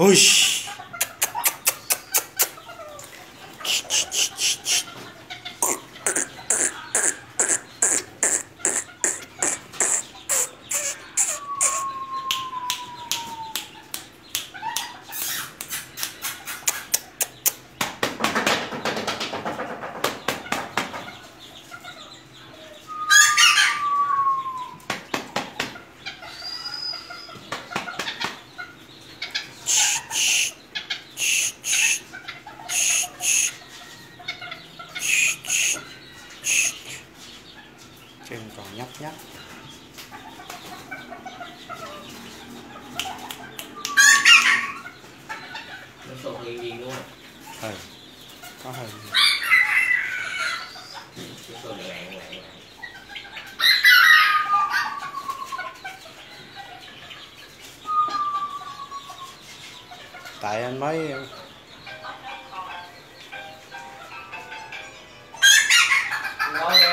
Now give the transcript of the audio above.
Ui. Chân còn nhấp nhấp. Nó sột liền liền luôn. Ừ, có hơi. Nó sột lạng. Tại anh mới Ngon